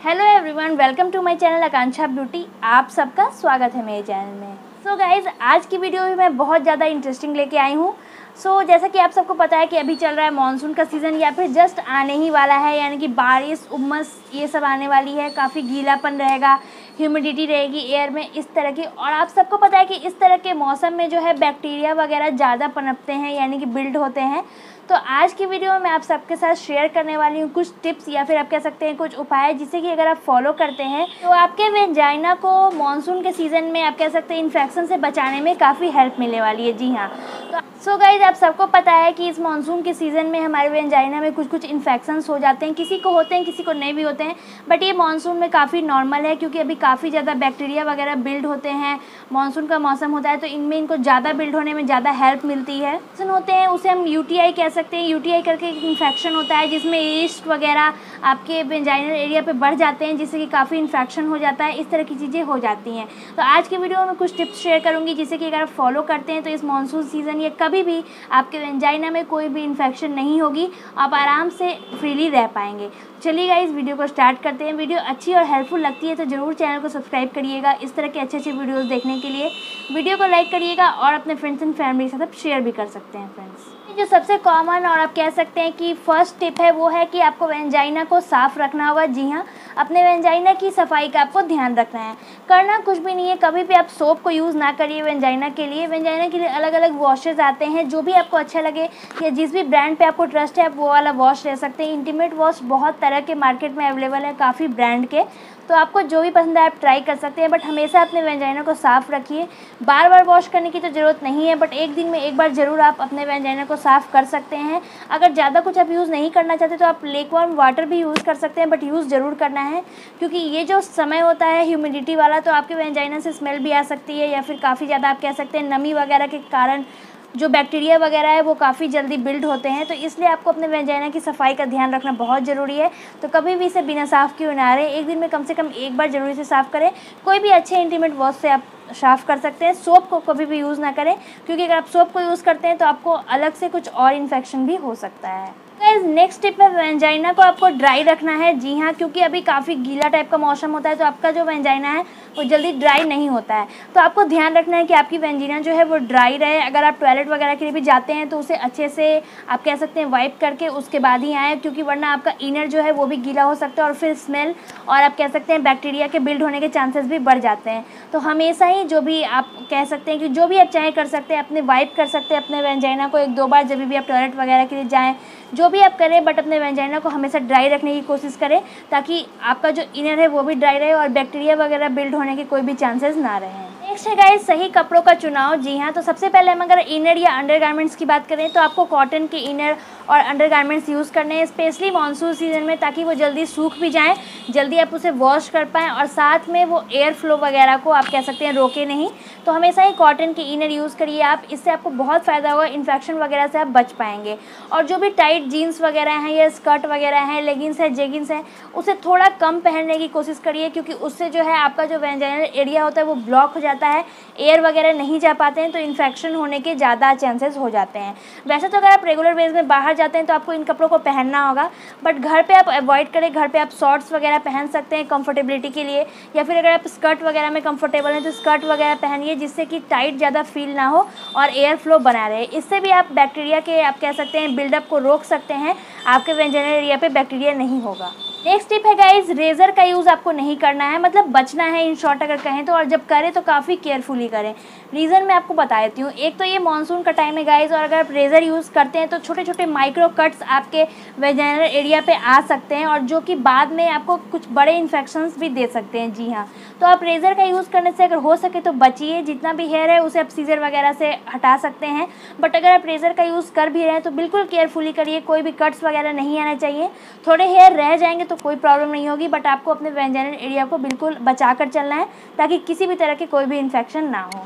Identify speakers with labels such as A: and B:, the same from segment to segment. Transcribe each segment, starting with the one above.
A: Hello everyone, welcome to my channel Akanksha beauty. आप सबका स्वागत है मेरे चैनल में। सो गाइज, आज की वीडियो भी मैं बहुत ज़्यादा इंटरेस्टिंग लेके आई हूँ। जैसा कि आप सबको पता है कि अभी चल रहा है मानसून का सीज़न या फिर जस्ट आने ही वाला है, यानी कि बारिश, उमस ये सब आने वाली है। काफ़ी गीलापन रहेगा, ह्यूमिडिटी रहेगी एयर में, इस तरह की। और आप सबको पता है कि इस तरह के मौसम में जो है बैक्टीरिया वगैरह ज़्यादा पनपते हैं, यानी कि बिल्ड होते हैं। तो आज की वीडियो में मैं आप सबके साथ शेयर करने वाली हूँ कुछ टिप्स या फिर आप कह सकते हैं कुछ उपाय, जिससे कि अगर आप फॉलो करते हैं तो आपके वेजाइना को मानसून के सीज़न में आप कह सकते हैं इन्फेक्शन से बचाने में काफ़ी हेल्प मिलने वाली है। जी हाँ, तो गाइज, आप सबको पता है कि इस मानसून के सीज़न में हमारे वेजाइना में कुछ इन्फेक्शंस हो जाते हैं। किसी को होते हैं, किसी को नहीं भी होते हैं, बट ये मानसून में काफ़ी नॉर्मल है, क्योंकि अभी काफ़ी ज़्यादा बैक्टीरिया वगैरह बिल्ड होते हैं। मानसून का मौसम होता है तो इनमें इनको ज़्यादा बिल्ड होने में ज़्यादा हेल्प मिलती है। होते हैं उसे हम यूटीआई कह सकते हैं। यूटीआई करके एक इन्फेक्शन होता है जिसमें ईस्ट वगैरह आपके वेजाइनल एरिया पे बढ़ जाते हैं, जिससे कि काफ़ी इन्फेक्शन हो जाता है। इस तरह की चीज़ें हो जाती हैं। तो आज की वीडियो में कुछ टिप्स शेयर करूंगी, जिससे कि अगर आप फॉलो करते हैं तो इस मानसून सीज़न या कभी भी आपके वेजाइना में कोई भी इन्फेक्शन नहीं होगी, आप आराम से फ्रीली रह पाएंगे। चलिए गाइस, वीडियो को स्टार्ट करते हैं। वीडियो अच्छी और हेल्पफुल लगती है तो ज़रूर चैनल को सब्सक्राइब करिएगा इस तरह के अच्छे वीडियोस देखने के लिए। वीडियो को लाइक करिएगा और अपने फ्रेंड्स एंड फैमिली के साथ आप शेयर भी कर सकते हैं फ्रेंड्स। जो सबसे कॉमन और आप कह सकते हैं कि फर्स्ट टिप है, वो है कि आपको वेजाइना को साफ़ रखना होगा। जी हाँ, अपने वेजाइना की सफाई का आपको ध्यान रखना है। करना कुछ भी नहीं है, कभी भी आप सोप को यूज़ ना करिए वेजाइना के लिए। वेजाइना के लिए अलग अलग वॉशेज़ आते हैं, जो भी आपको अच्छा लगे या जिस भी ब्रांड पे आपको ट्रस्ट है आप वो वाला वॉश ले सकते हैं। इंटीमेट वॉश बहुत तरह के मार्केट में अवेलेबल है, काफ़ी ब्रांड के, तो आपको जो भी पसंद है आप ट्राई कर सकते हैं। बट हमेशा अपने वेजाइना को साफ़ रखिए। बार बार वॉश करने की तो ज़रूरत नहीं है, बट एक दिन में एक बार ज़रूर आप अपने वेजाइना को साफ़ कर सकते हैं। अगर ज़्यादा कुछ आप यूज़ नहीं करना चाहते तो आप लेकवार्म वाटर भी यूज़ कर सकते हैं, बट यूज़ ज़रूर करना है, क्योंकि ये जो समय होता है ह्यूमिडिटी वाला, तो आपके वेजाइना से स्मेल भी आ सकती है, या फिर काफ़ी ज़्यादा आप कह सकते हैं नमी वगैरह के कारण जो बैक्टीरिया वगैरह है वो काफ़ी जल्दी बिल्ड होते हैं। तो इसलिए आपको अपने वेजाइना की सफाई का ध्यान रखना बहुत ज़रूरी है। तो कभी भी इसे बिना साफ़ किए ना रहें, एक दिन में कम से कम एक बार ज़रूरी से साफ़ करें। कोई भी अच्छे इंटीमेट वॉश से आप साफ़ कर सकते हैं। सोप को कभी भी यूज़ ना करें, क्योंकि अगर आप सोप को यूज़ करते हैं तो आपको अलग से कुछ और इन्फेक्शन भी हो सकता है। नेक्स्ट टिप है, वेजाइना को आपको ड्राई रखना है। जी हाँ, क्योंकि अभी काफ़ी गीला टाइप का मौसम होता है, तो आपका जो वेजाइना है वो जल्दी ड्राई नहीं होता है। तो आपको ध्यान रखना है कि आपकी वेजाइना जो है वो ड्राई रहे। अगर आप टॉयलेट वगैरह के लिए भी जाते हैं तो उसे अच्छे से आप कह सकते हैं वाइप करके उसके बाद ही आएँ, क्योंकि वरना आपका इनर जो है वो भी गीला हो सकता है और फिर स्मेल और आप कह सकते हैं बैक्टीरिया के बिल्ड होने के चांसेस भी बढ़ जाते हैं। तो हमेशा ही जो भी आप कह सकते हैं कि जो भी आप चाहें कर सकते हैं, अपने वाइप कर सकते हैं अपने वेजाइना को 1-2 बार जब भी आप टॉयलेट वगैरह के लिए जाएँ, जो भी आप करें, बट अपने वेजाइना को हमेशा ड्राई रखने की कोशिश करें, ताकि आपका जो इनर है वो भी ड्राई रहे और बैक्टीरिया वगैरह बिल्ड होने के कोई भी चांसेस ना रहें। नेक्स्ट है गाइस, सही कपड़ों का चुनाव। जी हाँ, तो सबसे पहले हम अगर इनर या अंडरगारमेंट्स की बात करें तो आपको कॉटन के इनर और अंडरगारमेंट्स यूज़ करने हैं, स्पेशली मानसून सीजन में, ताकि वो जल्दी सूख भी जाएँ, जल्दी आप उसे वॉश कर पाएँ और साथ में वो एयर फ्लो वगैरह को आप कह सकते हैं रोके नहीं। तो हमेशा ही कॉटन के इनर यूज़ करिए आप, इससे आपको बहुत फ़ायदा होगा, इन्फेक्शन वगैरह से आप बच पाएंगे। और जो भी टाइट जीन्स वगैरह हैं या स्कर्ट वगैरह हैं, लेगिंग्स है, जेगिंग्स हैं, उसे थोड़ा कम पहनने की कोशिश करिए, क्योंकि उससे जो है आपका जो वेजाइनल एरिया होता है वो ब्लॉक हो जाता है, एयर वगैरह नहीं जा पाते हैं, तो इन्फेक्शन होने के ज़्यादा चांसेस हो जाते हैं। वैसे तो अगर आप रेगुलर बेस में बाहर जाते हैं तो आपको इन कपड़ों को पहनना होगा, बट घर पे आप अवॉइड करें। घर पे आप शॉर्ट्स वगैरह पहन सकते हैं कंफर्टेबिलिटी के लिए, या फिर अगर आप स्कर्ट वगैरह में कंफर्टेबल हैं तो स्कर्ट वगैरह पहनिए, जिससे कि टाइट ज़्यादा फील ना हो और एयर फ्लो बना रहे। इससे भी आप बैक्टीरिया के आप कह सकते हैं बिल्डअप को रोक सकते हैं, आपके वेजाइनल एरिया पे बैक्टीरिया नहीं होगा। नेक्स्ट टिप है गाइज, रेज़र का यूज़ आपको नहीं करना है, मतलब बचना है इन शॉर्ट अगर कहें तो, और जब करें तो काफ़ी केयरफुली करें। रीज़न मैं आपको बता देती हूँ। एक तो ये मानसून का टाइम है गाइज, और अगर आप रेज़र यूज़ करते हैं तो छोटे छोटे माइक्रो कट्स आपके वेजाइनल एरिया पे आ सकते हैं, और जो कि बाद में आपको कुछ बड़े इन्फेक्शंस भी दे सकते हैं। जी हाँ, तो आप रेज़र का यूज़ करने से अगर हो सके तो बचिए। जितना भी हेयर है उसे आप सीजर वगैरह से हटा सकते हैं, बट अगर आप रेज़र का यूज़ कर भी रहे हैं तो बिल्कुल केयरफुली करिए, कोई भी कट्स वगैरह नहीं आना चाहिए। थोड़े हेयर रह जाएंगे तो कोई प्रॉब्लम नहीं होगी, बट आपको अपने वेजाइनल एरिया को बिल्कुल बचा कर चलना है, ताकि किसी भी तरह के कोई भी इन्फेक्शन ना हो।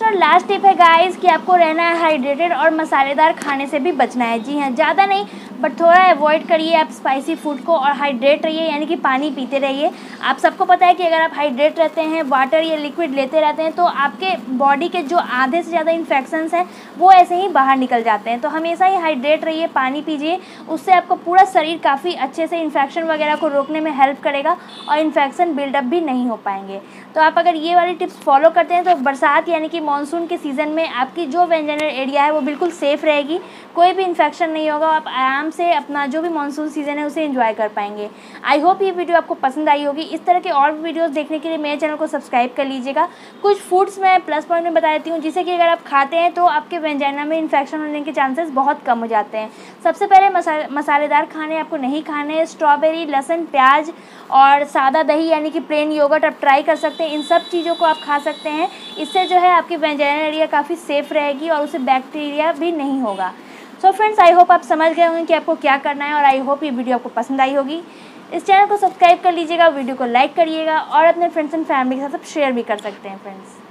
A: नेक्स्ट और लास्ट टिप है गाइस कि आपको रहना है हाइड्रेटेड और मसालेदार खाने से भी बचना है। जी हाँ, ज़्यादा नहीं बट थोड़ा अवॉइड करिए आप स्पाइसी फूड को और हाइड्रेट रहिए, यानी कि पानी पीते रहिए। आप सबको पता है कि अगर आप हाइड्रेट रहते हैं, वाटर या लिक्विड लेते रहते हैं, तो आपके बॉडी के जो आधे से ज़्यादा इन्फेक्शंस हैं वो ऐसे ही बाहर निकल जाते हैं। तो हमेशा ही हाइड्रेट रहिए, पानी पीजिए, उससे आपको पूरा शरीर काफ़ी अच्छे से इन्फेक्शन वगैरह को रोकने में हेल्प करेगा और इन्फेक्शन बिल्डअप भी नहीं हो पाएंगे। तो आप अगर ये वाली टिप्स फॉलो करते हैं तो बरसात यानी कि मानसून के सीज़न में आपकी जो वेंजनर एरिया है वो बिल्कुल सेफ़ रहेगी, कोई भी इन्फेक्शन नहीं होगा, आप आराम से अपना जो भी मानसून सीज़न है उसे एंजॉय कर पाएंगे। आई होप ये वीडियो आपको पसंद आई होगी। इस तरह के और भी वीडियोस देखने के लिए मेरे चैनल को सब्सक्राइब कर लीजिएगा। कुछ फूड्स मैं प्लस पॉइंट में बता देती हूँ जिसे कि अगर आप खाते हैं तो आपके वेंजाइना में इन्फेक्शन होने के चांसेस बहुत कम हो जाते हैं। सबसे पहले मसालेदार खाने आपको नहीं खाने। स्ट्रॉबेरी, लहसुन, प्याज और सादा दही यानी कि प्लेन योगर्ट आप ट्राई कर सकते हैं। इन सब चीज़ों को आप खा सकते हैं। इससे जो है आपकी वेंजाइना एरिया काफ़ी सेफ़ रहेगी और उसे बैक्टीरिया भी नहीं होगा। सो फ्रेंड्स, आई होप आप समझ गए होंगे कि आपको क्या करना है और आई होप ये वीडियो आपको पसंद आई होगी। इस चैनल को सब्सक्राइब कर लीजिएगा, वीडियो को लाइक करिएगा और अपने फ्रेंड्स एंड फैमिली के साथ शेयर भी कर सकते हैं फ्रेंड्स।